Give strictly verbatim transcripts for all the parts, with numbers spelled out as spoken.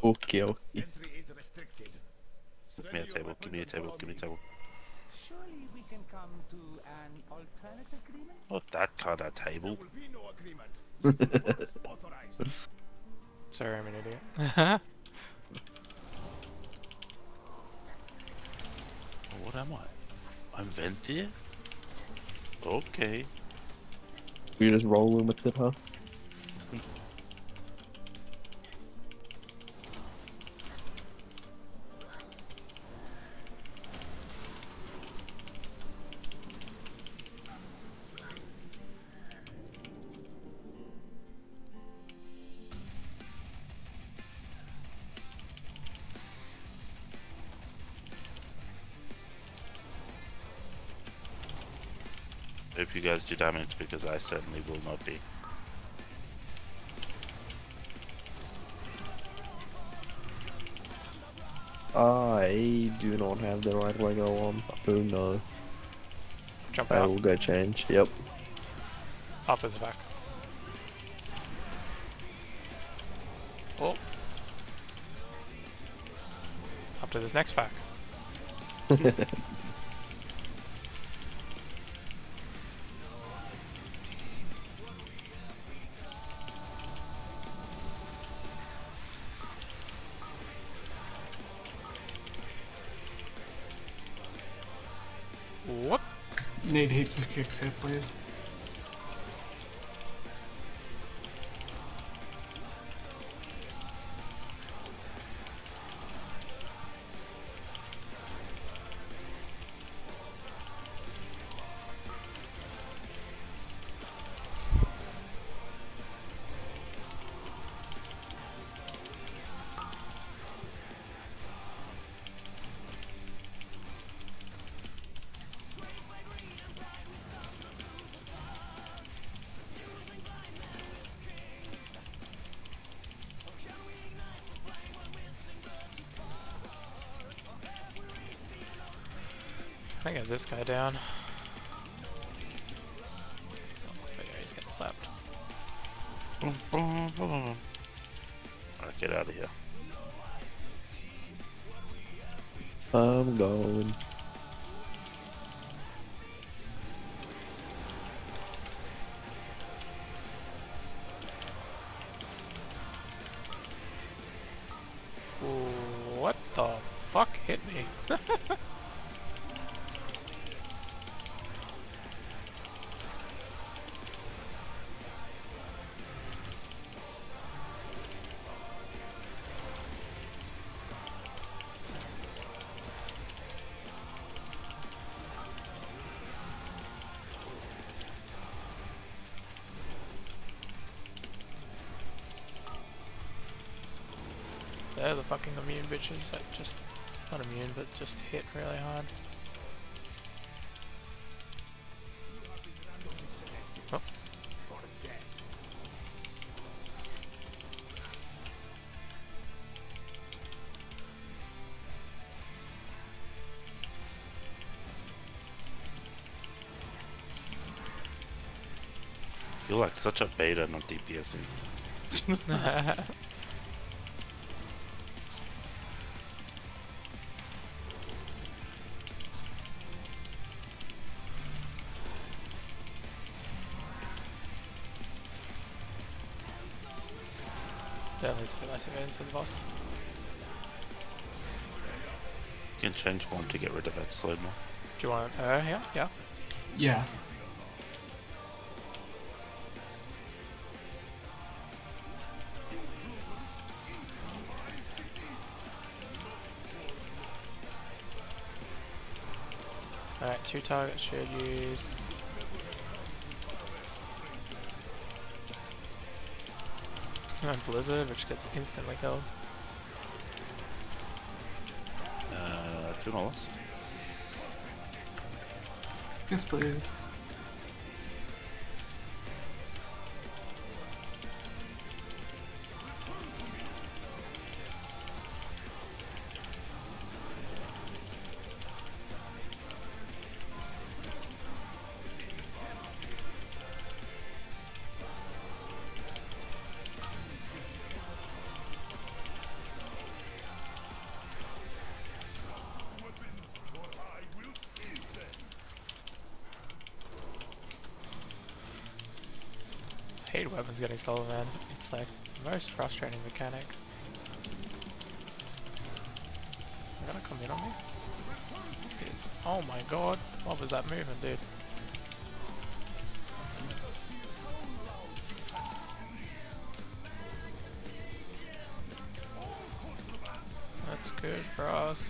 Okay, okay. Entry is restricted. Give me a table, give me a table, give me a table. Surely we can come to an alternate agreement? Not that kind of There table. will be no agreement. Once authorized. Sorry, I'm an idiot. What am I? I'm Ventir? Okay. You're just rolling with it, huh? Hope you guys do damage because I certainly will not be. I do not have the right Lego on. Oh no. Jump I out. will go change. Yep. Up is back. Oh. Up to this next pack. Whoop. Need heaps of kicks here, please. I get this guy down. Oh yeah, he's getting slapped. Alright, get out of here. I'm going. What the fuck hit me? They're the fucking immune bitches that just, not immune, but just hit really hard. Oh. I feel like such a beta not DPSing. Definitely some nice events with the boss. You can change form to get rid of that slow mo. Do you want it? Uh, yeah, yeah. Yeah. Alright, two targets should use. And Blizzard, which gets instantly killed. Uh, two dollars. Yes, please. hate weapons getting stolen, man. It's like the most frustrating mechanic. They're gonna come in on me? Is oh my god, what was that movement, dude? That's good for us.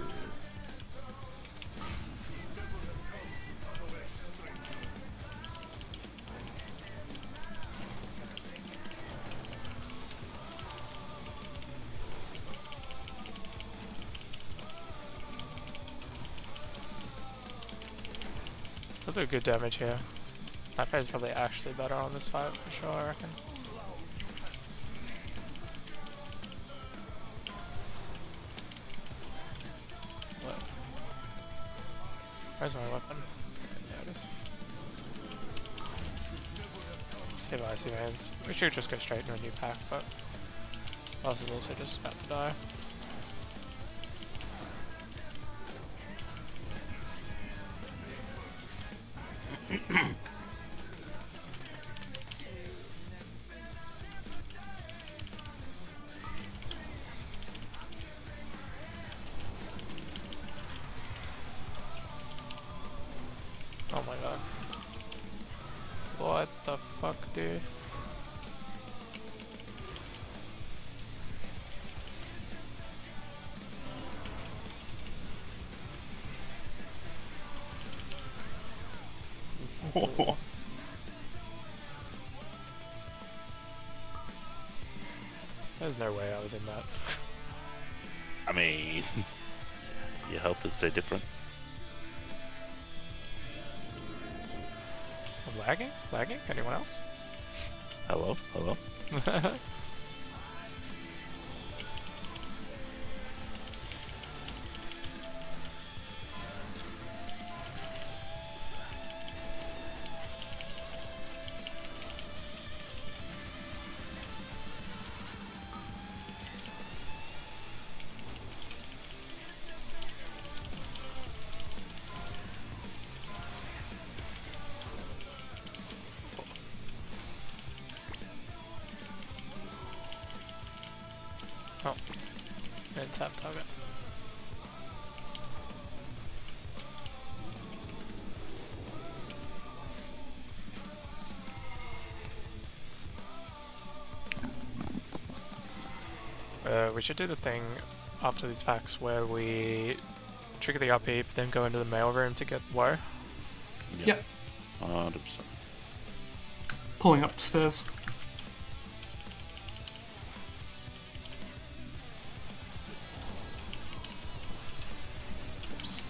Still do good damage here. That phase is probably actually better on this fight for sure, I reckon. What? Where's my weapon? There it is. Save icy veins. We should just go straight into a new pack, but Boss is also just about to die. Oh my god. What the fuck, dude? There's no way I was in that. I mean, you helped it say different. I'm lagging? Lagging? Anyone else? Hello? Hello? Oh. And tap target. Uh, we should do the thing after these packs where we trigger the up heap, then go into the mail room to get woe. Yep. one hundred percent. Pulling up the stairs. Oops.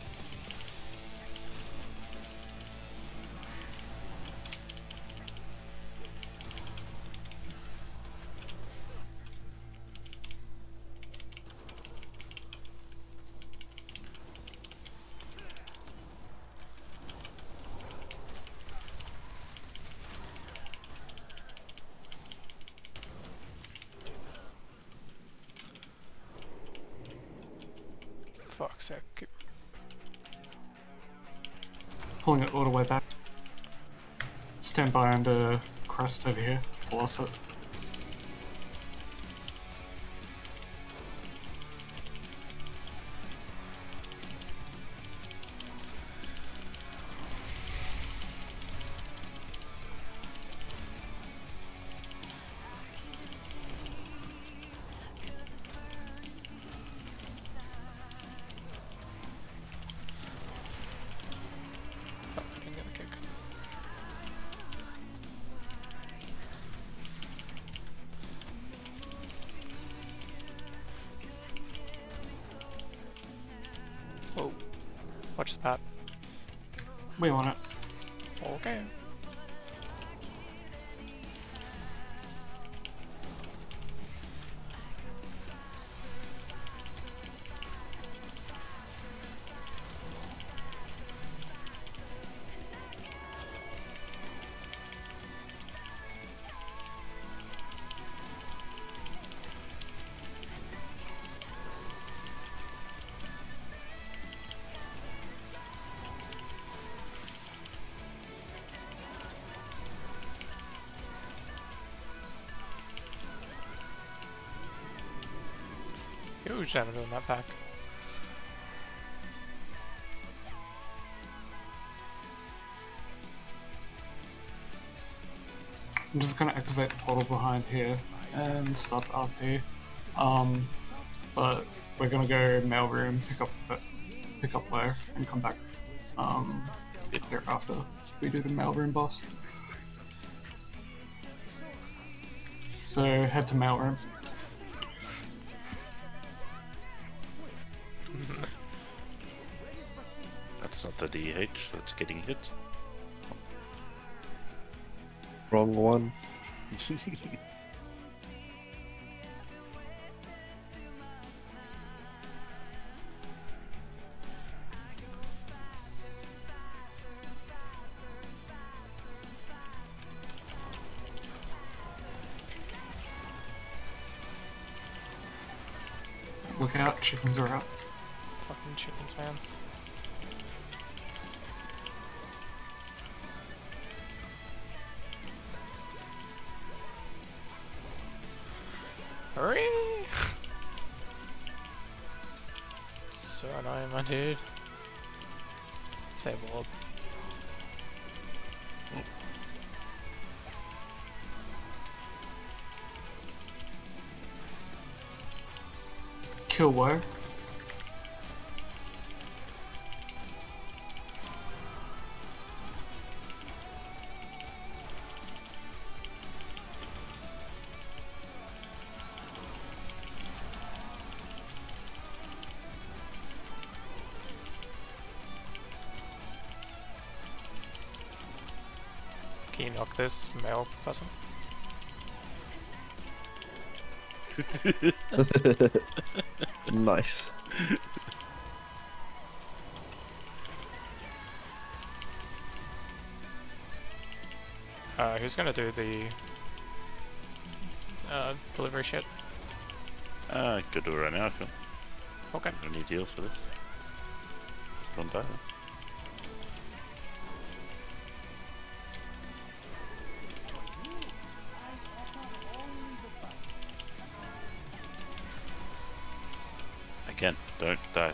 Fuck's sake. Pulling it all the way back. Stand by under crest over here. Bless it. Fuck, I didn't get the kick. Whoa. Watch the pat. We want it. Okay. Huge damage on that pack. I'm just gonna activate the portal behind here and start the R P. Um, but we're gonna go mailroom, pick up pick up Blair, and come back um, here after we do the mailroom boss. So head to mailroom. That's not the D H, that's getting hit. Wrong one. Look out, chickens are up. Fucking chickens, man. Hurry! So annoying, my dude. Save orb. Kill where? Can you knock this male person? Nice. Uh, who's gonna do the uh, delivery shit? Uh, I could do it right now if you want. Okay. I don't need heals for this. Just don't die. Again, don't die.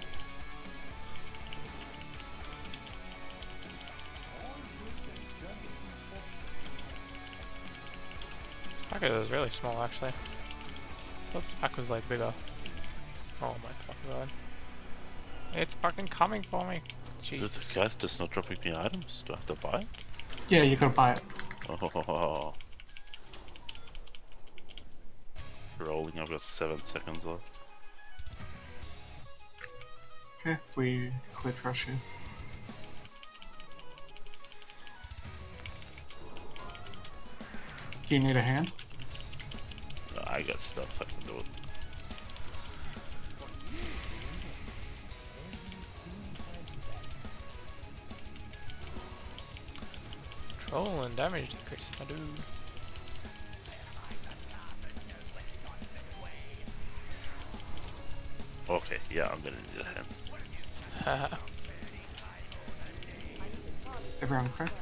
This pack is really small, actually. I thought this pack was like bigger. Oh my fucking god. It's fucking coming for me. Jesus. This guy's just not dropping me items. Do I have to buy it? Yeah, you gotta buy it. Oh. Rolling, I've got seven seconds left. Okay, we clear trash here. Do you need a hand? No, I got stuff, I can do it. Control and damage decrease, I do. Okay, yeah, I'm gonna need a hand. Haha. Everyone crack?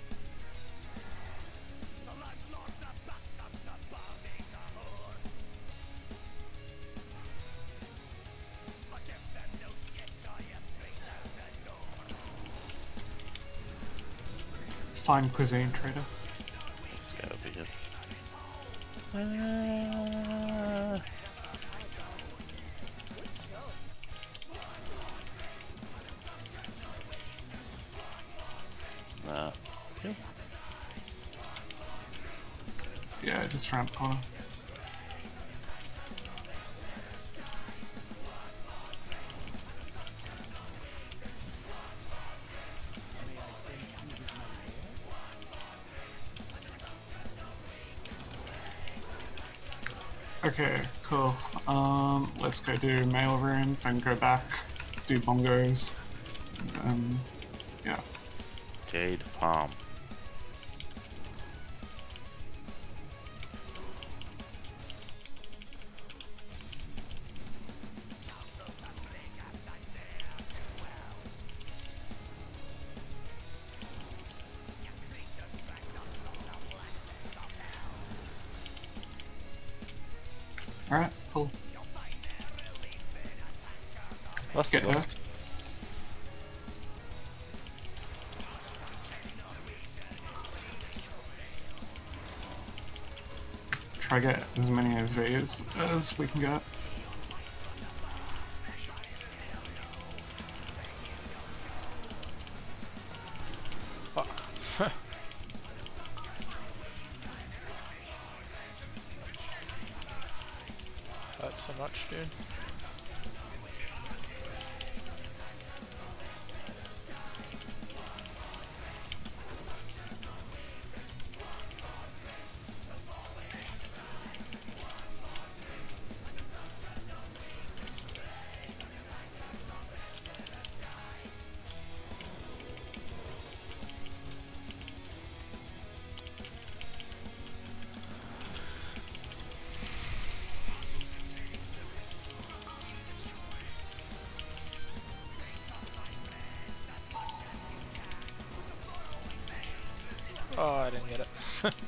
Fine cuisine trader. This guy over here. Uh... Nah. Yeah. Yeah, this ramp corner. Okay, cool. Um, let's go do mail room, then go back, do bongos, and then, yeah. Jade Palm. Alright, cool. Lost Get it, her. lost. Try to get as many S Vs as we can get. Fuck. That's so much, dude. Oh, I didn't get it.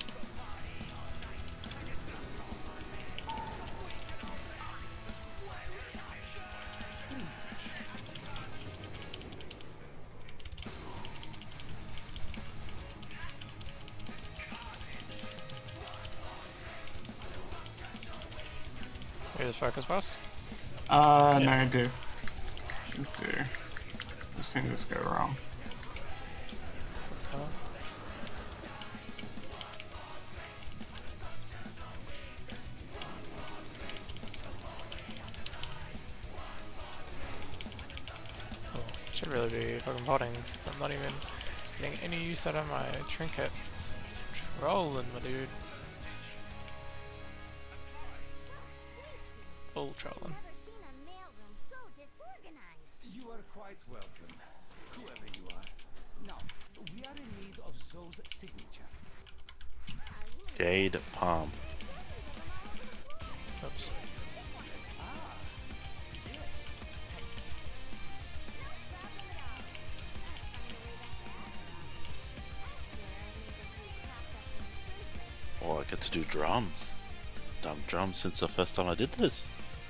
You just focus, boss? Uh, no, I do. I do. I've seen this go wrong. Come on. Oh, should really be fucking botting since I'm not even getting any use out of my trinket. Trolling, my dude. Full trolling. Never seen a mailroom so disorganized. You are quite welcome, whoever you are. Now, we are in need of Zoe's signature. Jade Palm. Oops. Oh, I get to do drums. Done drums since the first time I did this.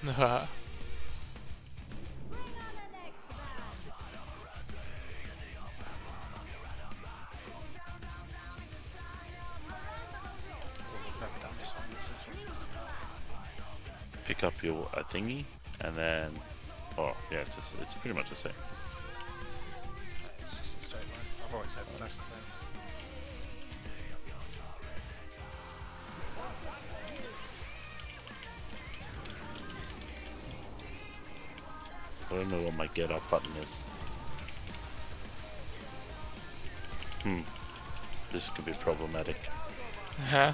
Pick up your uh, thingy, and then, oh yeah, just it's pretty much the same. It's just a straight line. I've always had such a thing. I don't know what my get up button is. Hmm, this could be problematic. Huh?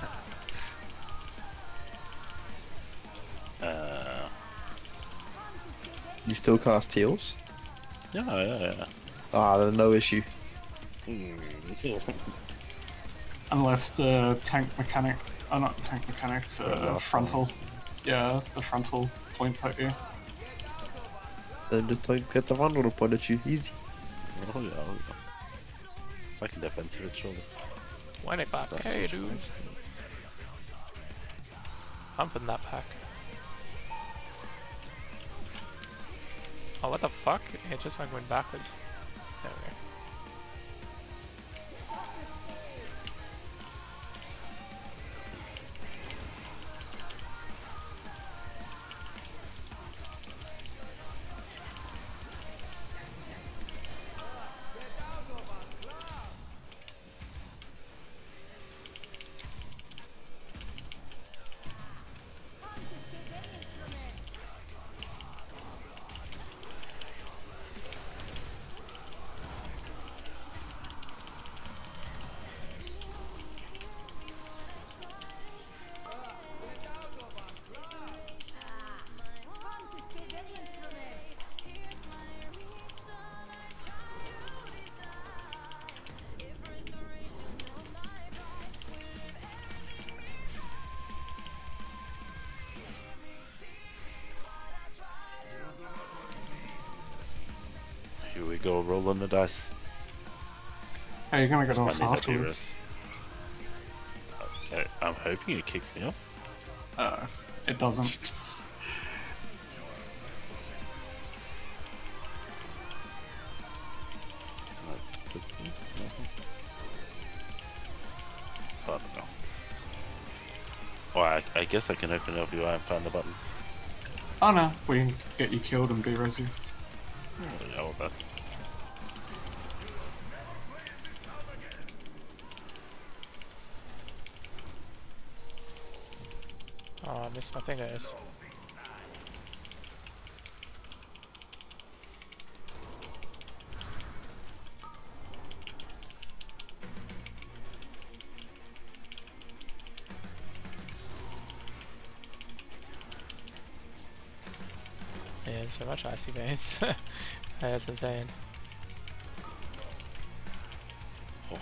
Uh, You still cast heals? yeah, yeah, yeah. Ah, there's no issue. Unless the tank mechanic, oh not tank mechanic, the Yeah, frontal, yeah, the frontal points at you. Then just don't get the vulnerable point at you. Easy. Oh yeah, oh yeah. I can defensive it surely. twenty-five That's K, such a dude. nice thing. Humping that pack. Oh, what the fuck? It just like went backwards. There we go. Here we go, rolling the dice. Hey, you're gonna get Might off need that afterwards. D R S. I, I'm hoping it kicks me off. Uh, it doesn't. I don't know. Well, I, I guess I can open L B Y and find the button. Oh no, we can get you killed and be resi. Oh, yeah, well, that. Oh, I missed my thing, guys. Yeah, so much icy base. That's insane. Oh.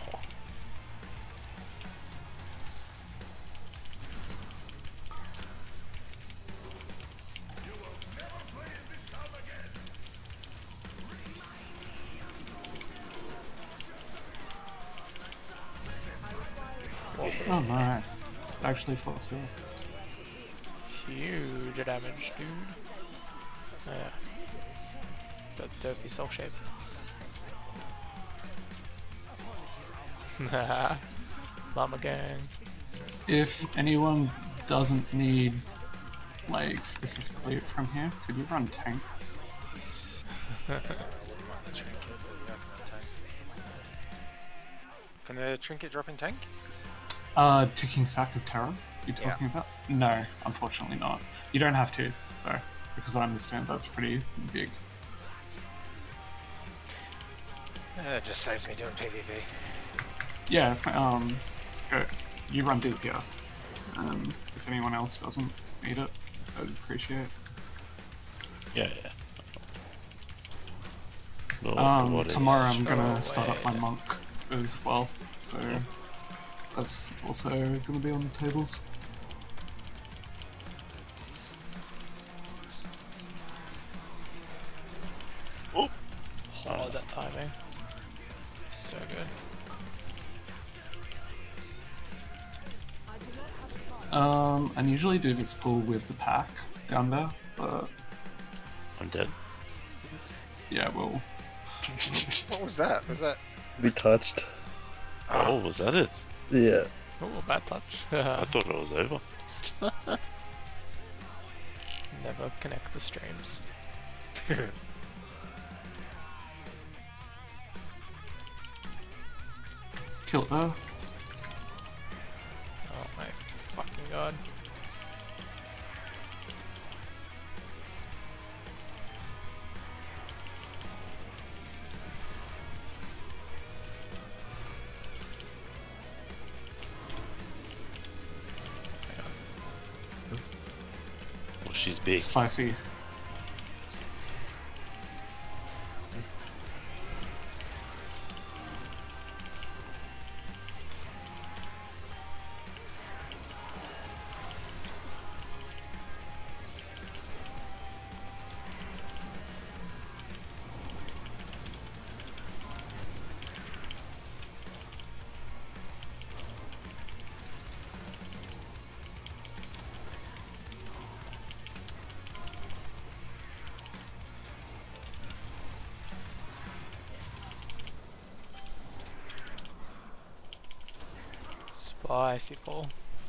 Oh nice. Actually full skill. Huge damage, dude. Oh, yeah. But dopey soul shape. Llama gang. If anyone doesn't need like specifically from here, could you run tank? Can the trinket drop in tank? Uh, ticking sack of terror. You Yeah. talking about? No, unfortunately not. You don't have to though, because I understand that's pretty big. Uh, it just saves me doing PvP. Yeah. Um, go. You run D P S. Um, if anyone else doesn't need it, I'd appreciate. Yeah, yeah. No, Um, what is- tomorrow I'm gonna Oh, start up my wait. monk as well, so that's also gonna be on the tables. Oh, Oh, that timing. So good. Um, I usually do this pull with the pack down there, but I'm dead. yeah, well, What was that? Was that? Be touched. Oh, was that it? Yeah. Oh, bad touch. I thought it was over. Never connect the streams. killed her. Oh my fucking god. Well, she's big. Spicy. Spicy pull.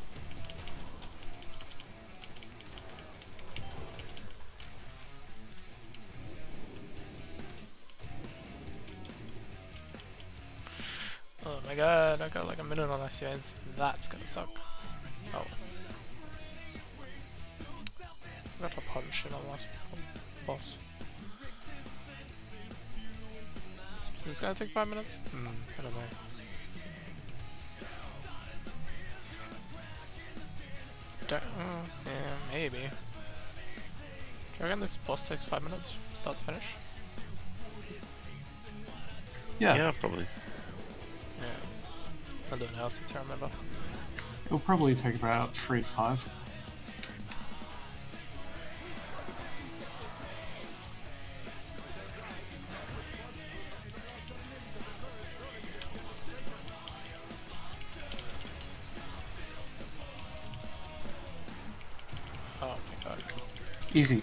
Oh my god, I got like a minute on I C Ns. That's gonna suck. Oh. I got a punch in on last boss. Is this gonna take five minutes? Hmm, I don't know. Don't, uh, yeah, maybe. Do you reckon this boss takes five minutes, start to finish? Yeah, Yeah, probably. Yeah. I don't know since I remember. it'll probably take about three to five. Oh my god. Easy.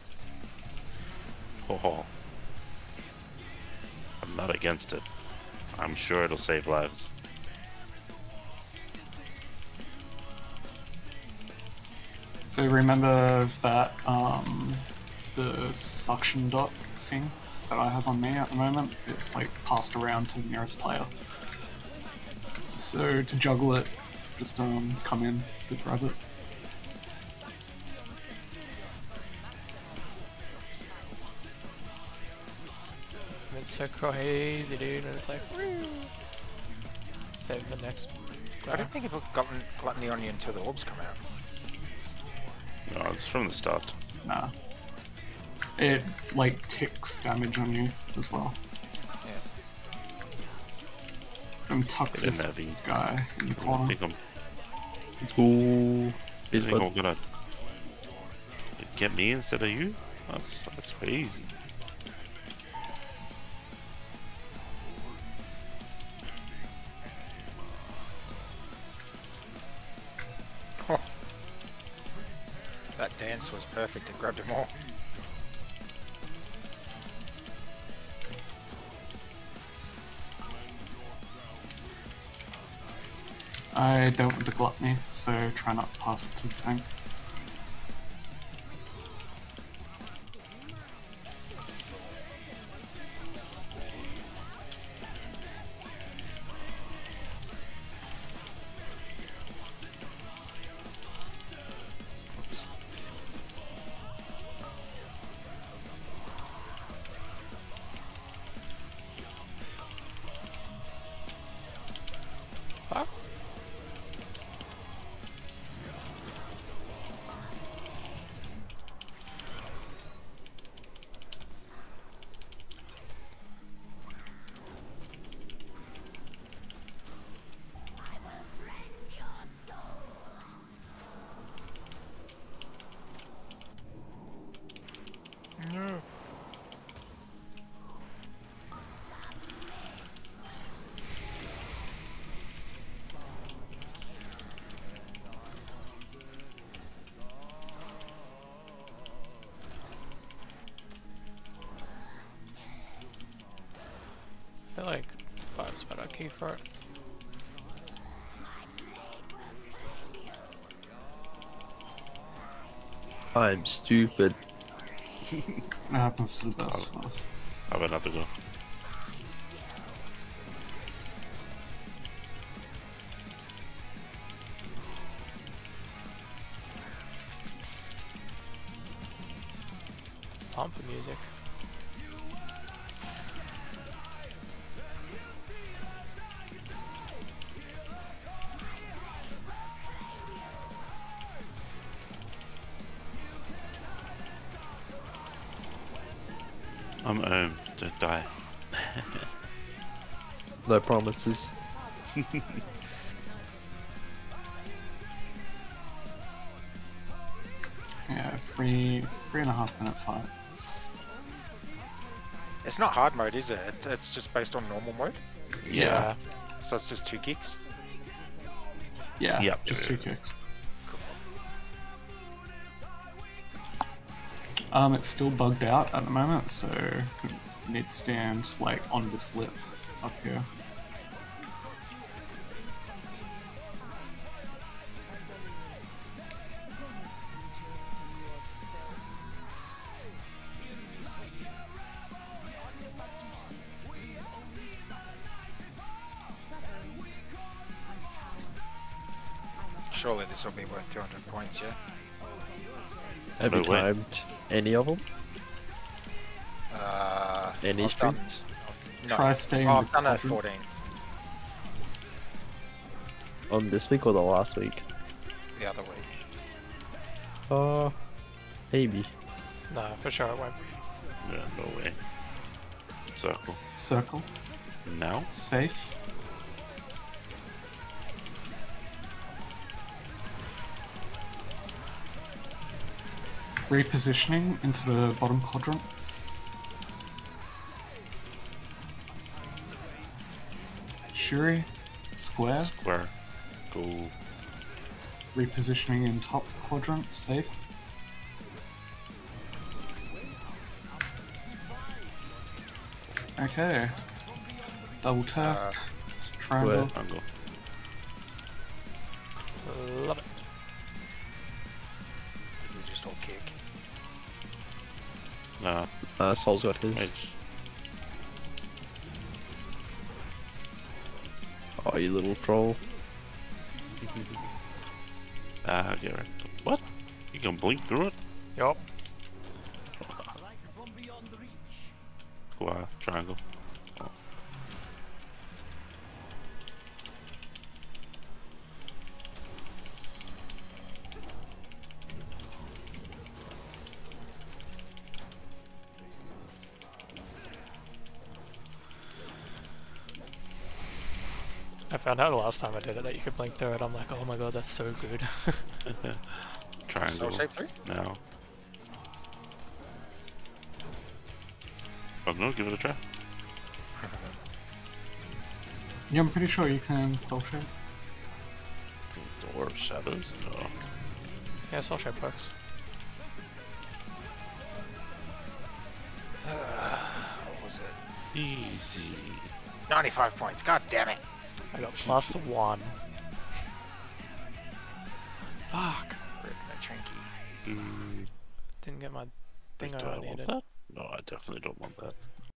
Oh, I'm not against it. I'm sure it'll save lives. So remember that um, the suction dot thing that I have on me at the moment? It's like passed around to the nearest player. So to juggle it, just um, come in to grab it. It's so crazy, dude, and it's like, woo. Save the next I guy. don't think it'll gotten gluttony on you until the orbs come out. No, it's from the start. Nah. It like ticks damage on you as well. Yeah. And tuck Get in this there, V. guy in the I corner. think I'm, Let's go. I Is think but I'm gonna get me instead of you? That's, that's crazy. That dance was perfect. It grabbed them all. I don't want the gluttony, so try not to pass it to the tank. Fuck. No. I feel like five's better key for it. I'm stupid. It happens to the best of us. Have another go. Pump music. I'm home. Don't die. No promises. Yeah, three, three and a half minute fight. It's not hard mode, is it? It- It's just based on normal mode. Yeah. So it's just two kicks. Yeah, Yep. just two kicks. Cool. Um, it's still bugged out at the moment, so it needs to stand like on this lip up here. Surely this will be worth two hundred points, yeah? Have you No way. climbed any of them? Uh, Any I've done- streets? No. Try staying Oh, with I've done a quadrant. fourteen On this week or the last week? the other week. Uh, maybe. No, for sure it won't be. Yeah, no way. Circle. Circle, Now? safe. Repositioning into the bottom quadrant. Shuri, square. Square. Go. Repositioning in top quadrant, safe. Okay. Double tap. Uh, Triangle. Triangle. Love it. we just all kick. Nah, Uh, Sol's got his. mage. Oh, you little troll. Ah, get right. What? You can blink through it? Yup. Like from beyond reach. Wow, triangle. Oh. I found out the last time I did it that you could blink through it. I'm like, oh my god, that's so good. Triangle. Soul Shape three? Now. I don't know, give it a try. Yeah, I'm pretty sure you can soul shape. Door of shadows? No. Yeah, soul shape works. What was it? Easy. ninety-five points. God damn it. I got plus one. Fuck. Rip that Trinky. Mm, Didn't get my thing do I I want needed. that? No, I definitely don't want that.